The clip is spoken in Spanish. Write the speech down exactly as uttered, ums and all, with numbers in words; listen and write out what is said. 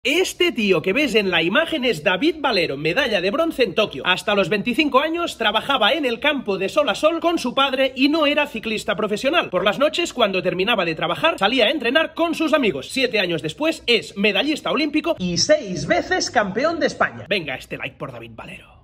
Este tío que ves en la imagen es David Valero, medalla de bronce en Tokio. Hasta los veinticinco años trabajaba en el campo de sol a sol con su padre y no era ciclista profesional. Por las noches, cuando terminaba de trabajar, salía a entrenar con sus amigos. Siete años después es medallista olímpico y seis veces campeón de España. Venga, este like por David Valero.